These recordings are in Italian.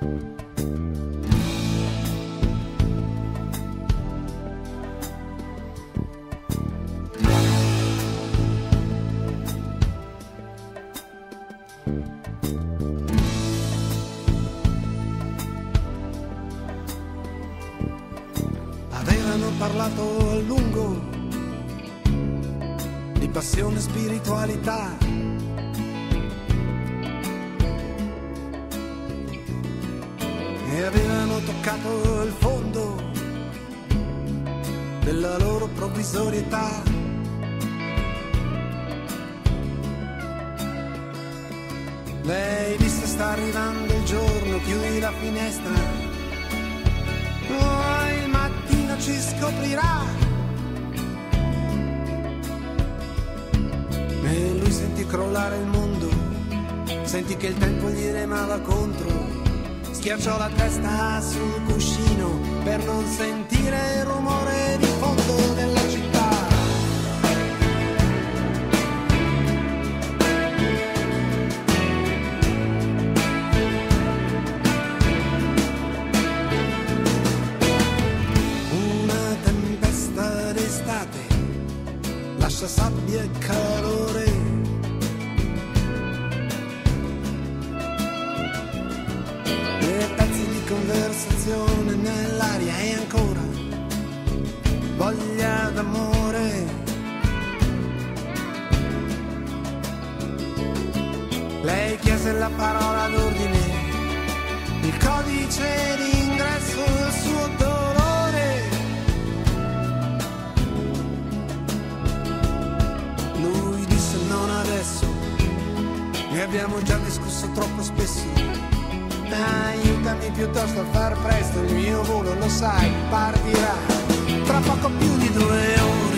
Avevano parlato a lungo di passione e spiritualità, e avevano toccato il fondo della loro provvisorietà. Lei disse: sta arrivando il giorno, chiudi la finestra, poi il mattino ci scoprirà. E lui sentì crollare il mondo, sentì che il tempo gli remava contro, schiacciò la testa sul cuscino per non sentire il rumore di fondo della città. Una tempesta d'estate lascia sabbia e calore, conversazione nell'aria e ancora voglia d'amore. Lei chiese la parola d'ordine, il codice d'ingresso del suo dolore. Lui disse: non adesso, ne abbiamo già discusso troppo spesso. Aiutami piuttosto a far presto, il mio volo, lo sai, partirà tra poco più di 2 ore.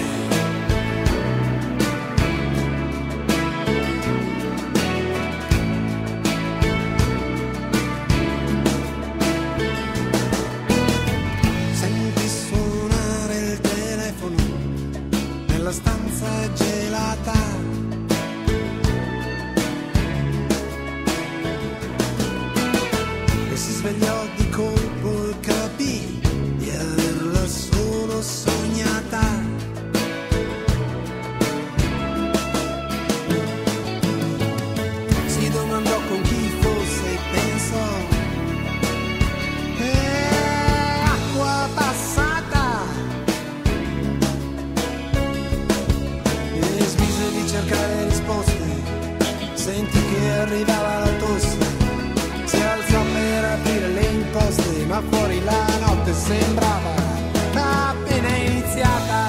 Senti suonare il telefono nella stanza gelata. Svegliò di colpo e capì di averla solo sognata. Si domandò con chi fosse e pensò: è acqua passata. E smise di cercare risposte, sentì che arrivava la tosse. Si alzò per aprire le imposte, ma fuori la notte sembrava appena iniziata.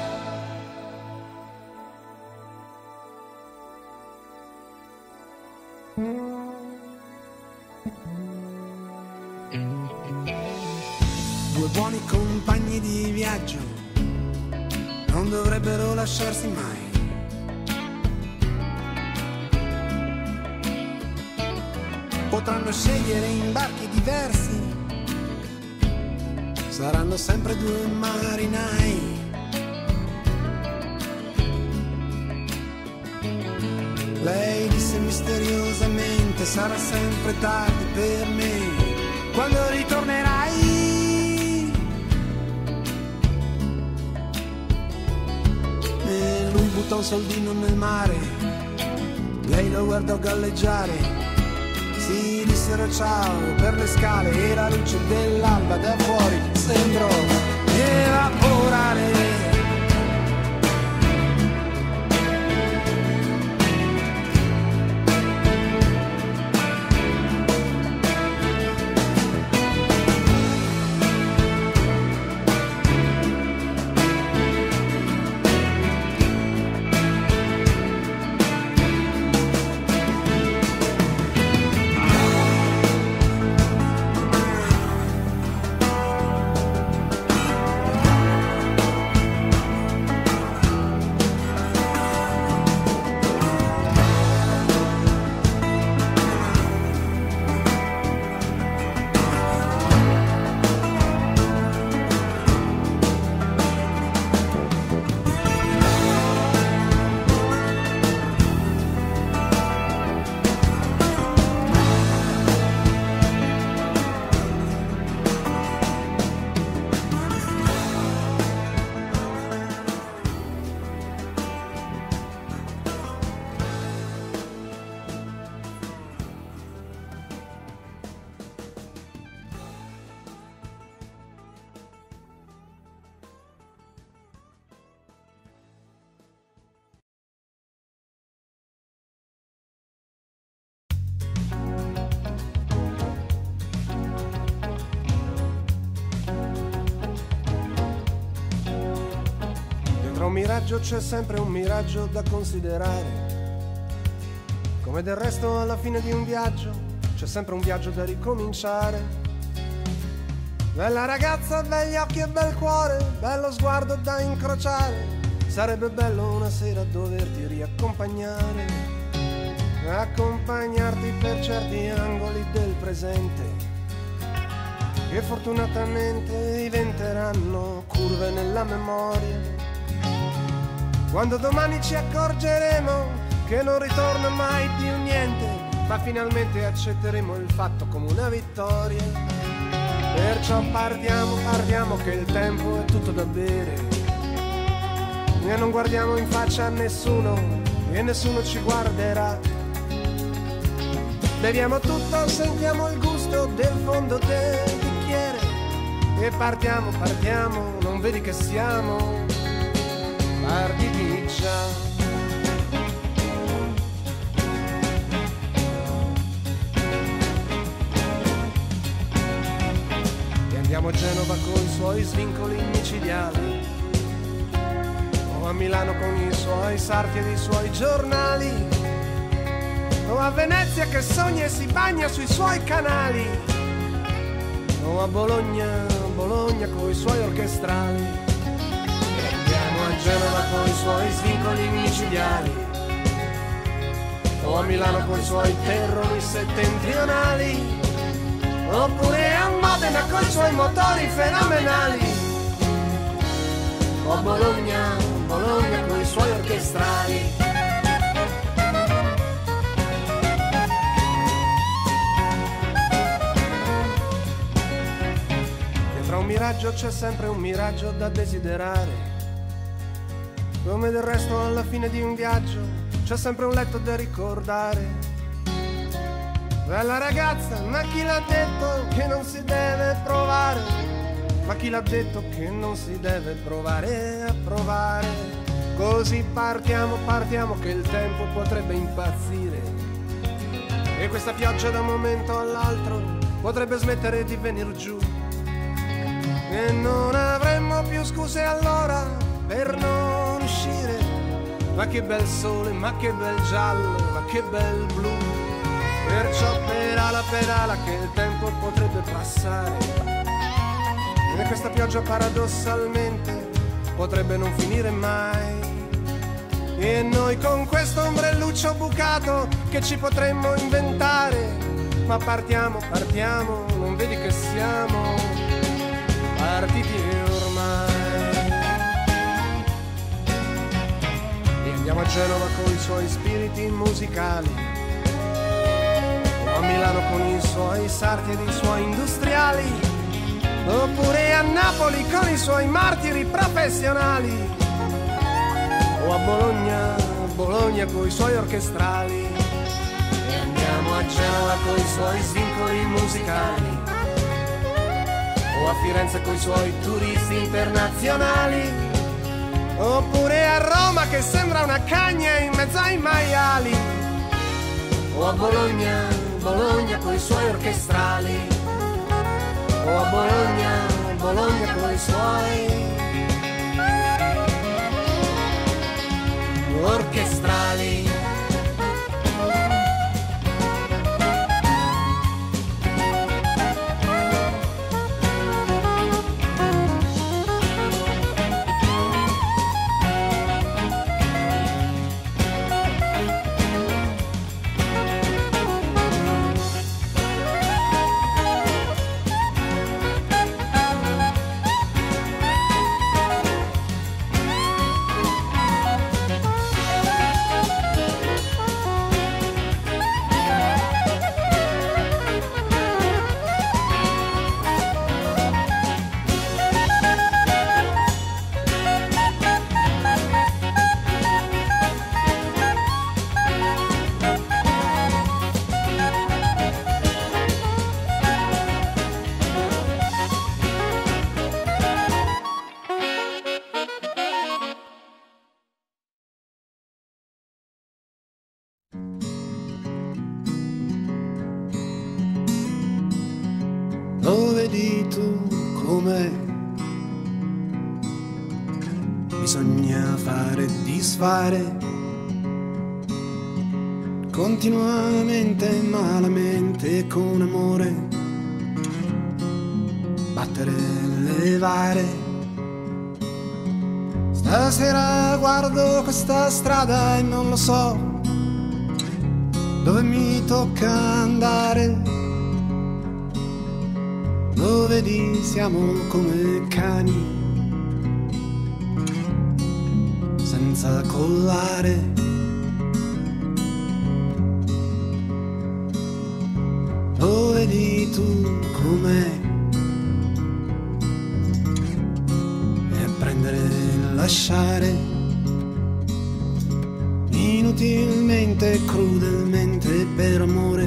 Due buoni compagni di viaggio non dovrebbero lasciarsi mai. Potranno scegliere imbarchi diversi, saranno sempre 2 marinai. Lei disse misteriosamente: sarà sempre tardi per me quando ritornerai. E lui buttò un soldino nel mare, lei lo guardò galleggiare. Si dissero ciao per le scale e la luce dell'alba da fuori sembrò evaporare. miraggio c'è sempre un miraggio da considerare. Come del resto alla fine di un viaggio c'è sempre un viaggio da ricominciare. Bella ragazza, begli occhi e bel cuore, bello sguardo da incrociare. Sarebbe bello una sera doverti riaccompagnare, accompagnarti per certi angoli del presente che fortunatamente diventeranno curve nella memoria. Quando domani ci accorgeremo che non ritorna mai più niente, ma finalmente accetteremo il fatto come una vittoria. Perciò partiamo che il tempo è tutto da bere e non guardiamo in faccia a nessuno e nessuno ci guarderà. Beviamo tutto, sentiamo il gusto del fondo del bicchiere e partiamo, non vedi che siamo partiti già. Andiamo a Genova con i suoi svincoli micidiali, o a Milano con i suoi sarti ed i suoi giornali, o a Venezia che sogna e si bagna sui suoi canali, o a Bologna con i suoi orchestrali. E andiamo a Genova con i suoi svincoli micidiali, o a Milano con i suoi terroni settentrionali, oppure a Modena con i suoi motori fenomenali, o a Bologna con i suoi orchestrali. Dietro a un miraggio c'è sempre un miraggio da desiderare. Come del resto alla fine di un viaggio c'è sempre un letto da ricordare. Bella ragazza, ma chi l'ha detto che non si deve provare? Ma chi l'ha detto che non si deve provare a provare? Così partiamo che il tempo potrebbe impazzire e questa pioggia da un momento all'altro potrebbe smettere di venir giù e non avremmo più scuse allora per non uscire. Ma che bel sole, ma che bel giallo, ma che bel blu. Perciò pedala che il tempo potrebbe passare e questa pioggia paradossalmente potrebbe non finire mai. E noi con questo ombrelluccio bucato che ci potremmo inventare, ma partiamo, non vedi che siamo partiti ormai. E andiamo a Genova con i suoi spiriti musicali, a Milano con i suoi sarti ed i suoi industriali, oppure a Napoli con i suoi martiri professionali, o a Bologna con i suoi orchestrali. E andiamo a Genova con i suoi svincoli musicali, o a Firenze con i suoi turisti internazionali, oppure a Roma che sembra una cagna in mezzo ai maiali, o a Bologna con i suoi orchestrali, o a Bologna con i suoi orchestrali. Lo vedi tu com'è, bisogna fare e disfare continuamente, malamente, con amore, battere e levare. Stasera guardo questa strada e non lo so dove mi tocca andare. Lo vedi, siamo come cani senza collare. Lo vedi tu com'è, e prendere e lasciare, inutilmente, crudelmente, per amore,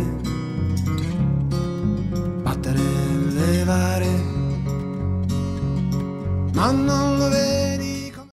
battere e levare. Ma non